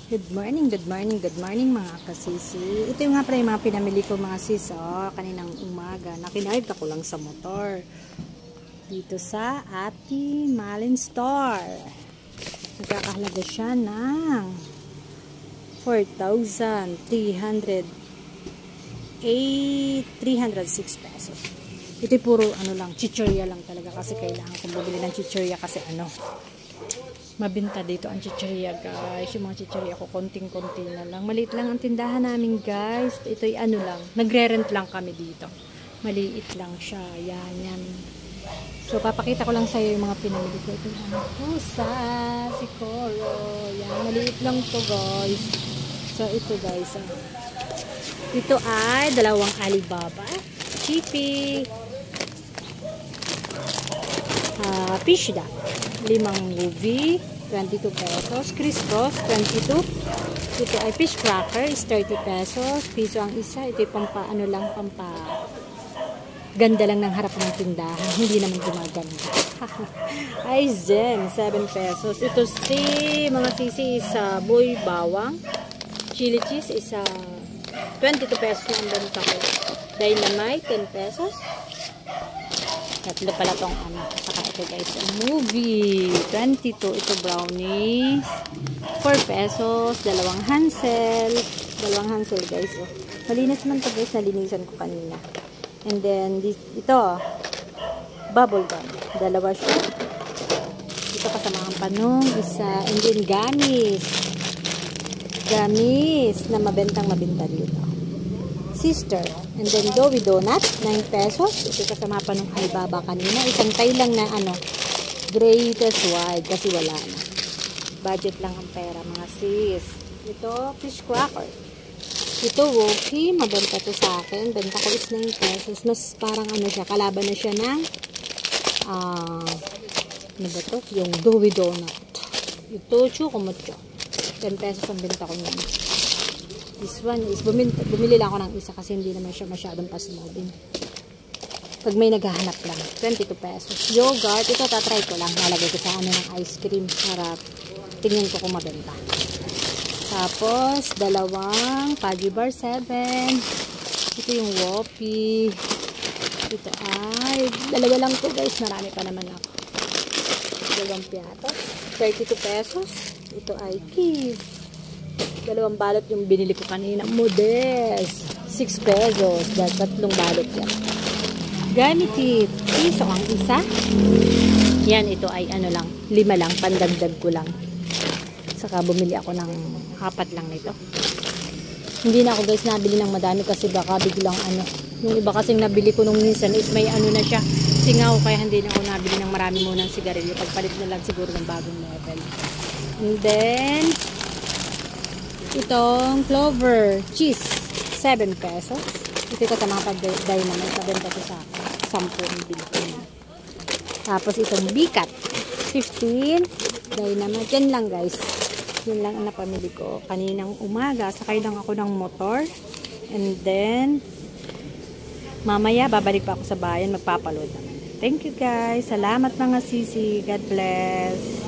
Good morning, good morning, good morning mga kasisi. Ito yung nga pala yung mga pinamili ko mga sis, kaninang umaga. Nakinarga ko lang sa motor. Dito sa Ate Malin Store. Nagkakahalaga siya ng 306 pesos. Ito puro lang, chichirya lang talaga kasi kailangan kong bumili ng chichirya kasi mabinta dito ang chichirya guys. Yung mga chichirya ko konting-konti na lang. Maliit lang ang tindahan namin guys. Ito'y lang. Nagre-rent lang kami dito. Maliit lang siya. Yan. So papakita ko lang sa iyo yung mga pinamili ko. Ito yung pusa, si Coro. Yan. Maliit lang to guys. So ito guys. Ito ay dalawang Alibaba. Chippy. Fish da. 5 movie, 22 pesos. Criss-cross, 22. Ito ay fish cracker, is 30 pesos. Piso ang isa. Ito yung pampa ganda lang ng harap ng tindahan. Hindi naman gumaganda. Ay, Zen, 7 pesos. Ito mga sisi is boy bawang. Chili cheese is 22 pesos na ang benta ko. Dynamite, 10 pesos. Tatlo pala tong saka ito guys, movie 22, ito brownies 4 pesos, dalawang Hansel guys. Malinis man to guys, nalinisan ko kanina. And then ito bubble gum, dalawa siya. Ito kasamahan pa nung isa. And then gamis na mabenta dito, sister. And then Doughy Donut, 9 pesos. Ito kasama pa nung Alibaba kanina. Isang tay lang na greatest wide kasi wala na. Budget lang ang pera mga sis. Ito, fish cracker. Ito, Woki. Mabenta to sa akin. Benta ko is 9 pesos. Mas parang siya, kalaban na siya ng ano ba to? Yung Doughy Donut. Ito, chukumutyo. 10 pesos ang benta ko niyan. This one is, bumili lang ako ng isa kasi hindi naman siya masyadong pasmodin. Pag may naghahanap lang, 22 pesos. Yogurt, ito tatry ko lang. Nalagay ko sa ng ice cream para tingnan ko kung mabenta. Tapos, dalawang Pudgy Bar 7. Ito yung Wopi. Ito ay, dalawa lang to guys. Marami pa naman ako. Dalawang piato. 32 pesos. Ito ay Kiss. Dalawang balot yung binili ko kanina. Modest. 6 pesos. Tatlong balot yan. Ganitip. Piso ang isa. Yan, ito ay lang. 5 lang. Pandagdag ko lang. Saka bumili ako ng 4 lang nito. Hindi na ako guys nabili ng madami kasi baka biglang Yung iba kasing nabili ko nung minsan is may na siya. Singaw. Kaya hindi na ako nabili ng marami munang sigarilyo. Pagpalit na lang siguro ng bagong level. And then itong Clover cheese, 7 pesos. Ito ko sa mga Dynamite, pabenta ko sa 10 bilhin. Tapos itong Bicat, 15. Dynamite, yan lang guys. Yun lang ang napamili ko kaninang umaga. Sakay lang ako ng motor. And then mamaya babalik pa ako sa bayan, magpapaload naman. Thank you guys. Salamat mga sisi. God bless.